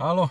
Halo?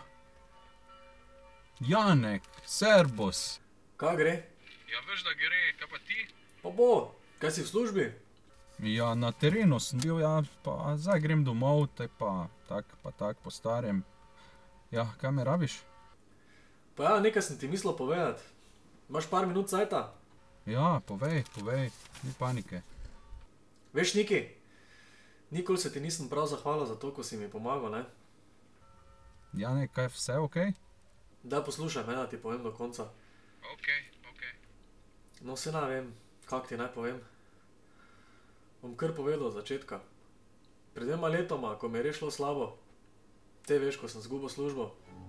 Janek, servus. Kaj gre? Ja, veš, da gre, kaj pa ti? Pa bo, kaj si v službi? Ja, na terenu sem bil, ja, pa zdaj grem domov, te pa tak po starem. Ja, kaj me rabiš? Pa ja, nekaj sem ti mislil povedati. Imaš par minut cajta? Ja, povej, ni panike. Veš, Niki, nikoli se ti nisem prav zahvalil za to, ko si mi pomagal, ne? Janek, kaj vse okej? Daj poslušaj me, da ti povem do konca. Okej. No, se ne vem, kak ti naj povem. Bom kar povedal od začetka. Pred 2 letoma, ko mi je res šlo slabo, te veš, ko sem zgubil službo.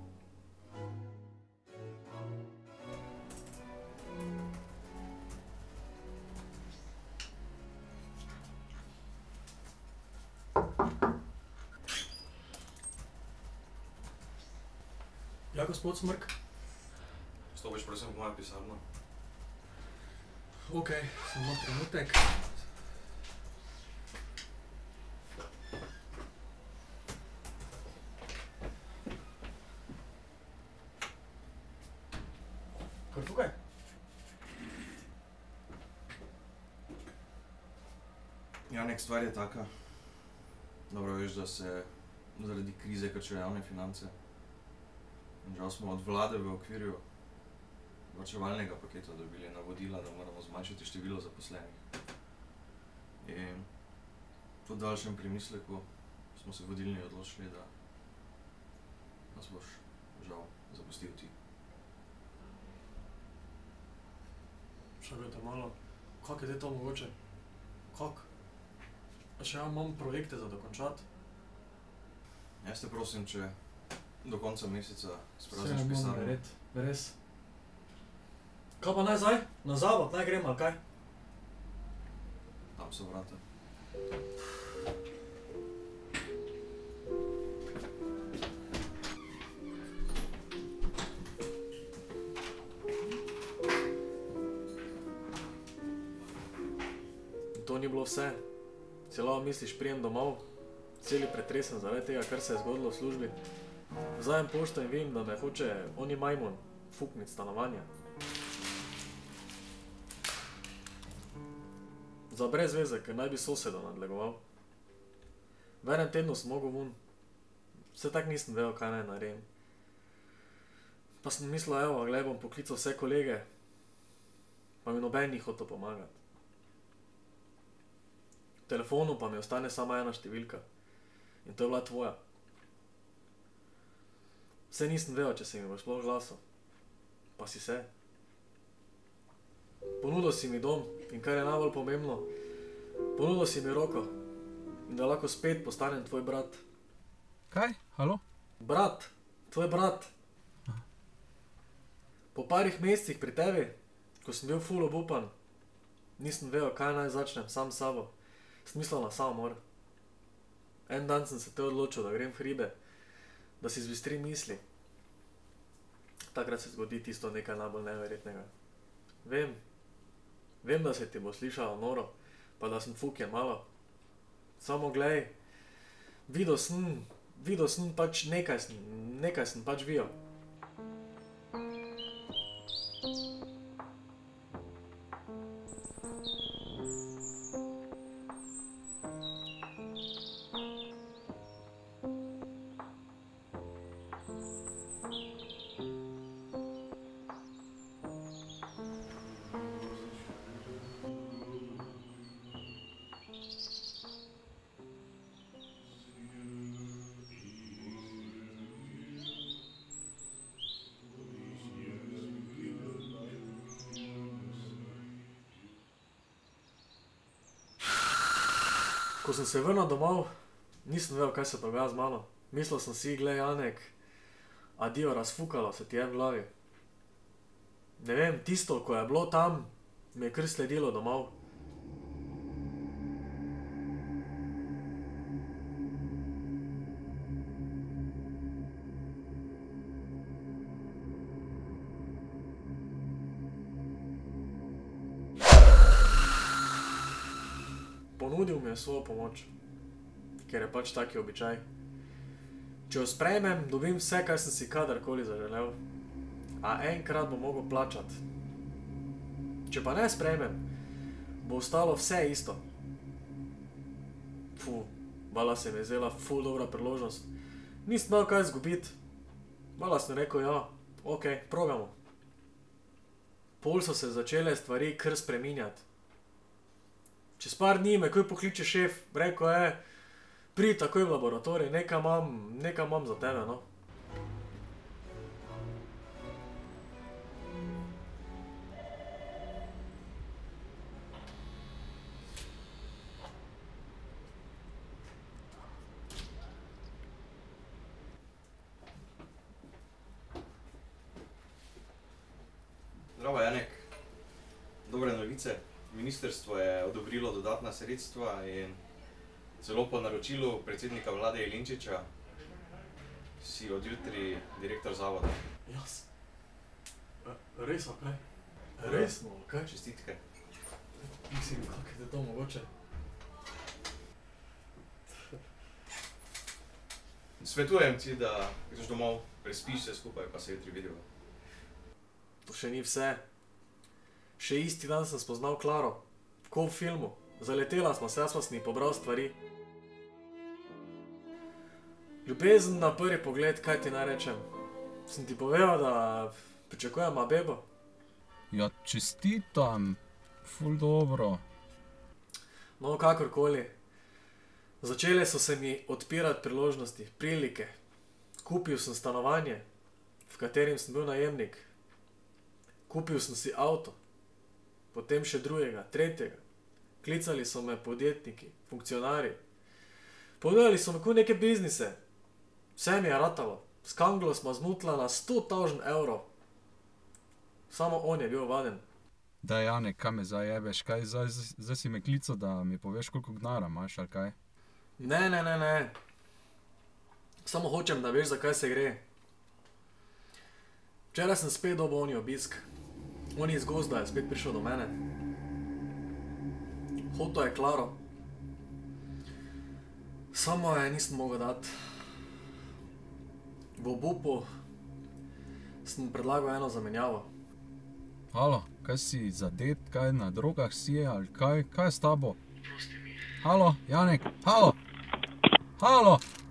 Ja, gospod Smrk? Stopiš prosim v mojo pisarno. Okej, samo trenutek. Kar tukaj? Janek, stvar je taka. Dobro veš, da se zaradi krize krčijo javne finance. In žal smo od vlade v okviru varčevalnega paketa dobili navodila, da moramo zmanjšati število zaposlenih. In po daljšem premisleku smo se vodilni odločili, da nas boš žal zapustil ti. Čakajte malo, kak je to mogoče? Kak? A še ja imam projekte za dokončati? Jaz te prosim, če do konca meseca Se sprazniš ne bom pisarno. verjet, res. Kaj pa naj zdaj? Na zavod naj grem, ali kaj? Tam so vrata. To ni bilo vse. Celo misliš, prijem domov, celi pretresen zaradi tega, kar se je zgodilo v službi. Vzajem pošto in vidim, da me hoče oni majmun fukniti stanovanja. Za brez veze, ker naj bi sosedo nadlegoval. V enem tednu sem mogel ven. Vse tak nisem vedel, kaj naj naredim. Pa sem mislil, evo, glej, bom poklical vse kolege, pa mi noben ni hotel pomagati. V telefonu pa mi ostane sama ena številka. In to je bila tvoja. Vse nisem vedel, če se mi boš sploh glasil. Pa si se. Ponudil si mi dom in kar je najbolj pomembno, ponudil si mi roko in da lahko spet postanem tvoj brat. Kaj? Halo? Brat, tvoj brat. Po parih mesecih pri tebi, ko sem bil ful obupan, nisem vedel, kaj naj začnem sam s sabo. Sem mislil na samomor. En dan sem se te odločil, da grem v hribe, da si zbistrim misli. Takrat se zgodi tisto nekaj najbolj neverjetnega. Vem, da se ti bo slišalo noro, pa da sem fuken malo. Samo glej, videl sem pač nekaj sem pač videl. Ko sem se vrnil domov, nisem vedel, kaj se dogaja z mano. Mislil sem si, glej, Janek, adijo, razfukalo se ti je v glavi. Ne vem, tisto, ko je bilo tam, mi je kar sledilo domov. Ponudil mi je svojo pomoč, ker je pač taki običaj. Če jo sprejmem, dobim vse, kar sem si kadarkoli zaželel. A enkrat bom mogel plačati. Če pa ne sprejmem, bo ostalo vse isto. Vala se mi je zdela ful dobra priložnost. Nisem imel kaj izgubiti. Vala sem rekel, ja, ok, probamo. Pol so se začele stvari kar spreminjati. Čez par dni me kaj pokliče šef, rekel je, pridi takoj v laboratorij, nekaj imam za tebe, no. Zdravo, Janek. Dobre novice. Ministrstvo je odobrilo dodatna sredstva in celo po naročilu predsednika vlade Jelinčiča si od jutri direktor zavoda. Jaz? Res, ok? Resno, ok? Čestitke. Mislim, kako je to mogoče? Svetujem ti, da greš domov, prespiš se skupaj, pa se jutri vidimo. To še ni vse. Še isti dan sem spoznal Klaro. Ko v filmu. Zaletela smo se, jaz pa sem ji pobral stvari. Ljubezen na prvi pogled, kaj ti naj rečem? Sem ti povedal, da pričakujem bebo. Ja, čestitam. Ful dobro. No, kakorkoli. Začele so se mi odpirati priložnosti, prilike. Kupil sem stanovanje, v katerem sem bil najemnik. Kupil sem si avto, potem še drugega, tretjega. Klicali so me podjetniki, funkcionarji. Ponujali so me kot neke biznise. Vse mi je ratalo. S Kanglo smo zmutla na 100.000 evrov. Samo on je bil vaden. Daj, Janek, kaj me zajebeš? Kaj, zdaj si me klical, da mi poveš, koliko gnara imaš, ali kaj? Ne. Samo hočem, da veš, za kaj se gre. Včeraj sem spet dobil oni obisk. On iz gozda je spet prišel do mene. Hotel je Klaro. Samo je nisem mogel dati. V obupu sem predlagal eno zamenjavo. Halo, kaj si zadet, kaj na drogah si je, ali kaj je s tabo? Halo, Janek, halo!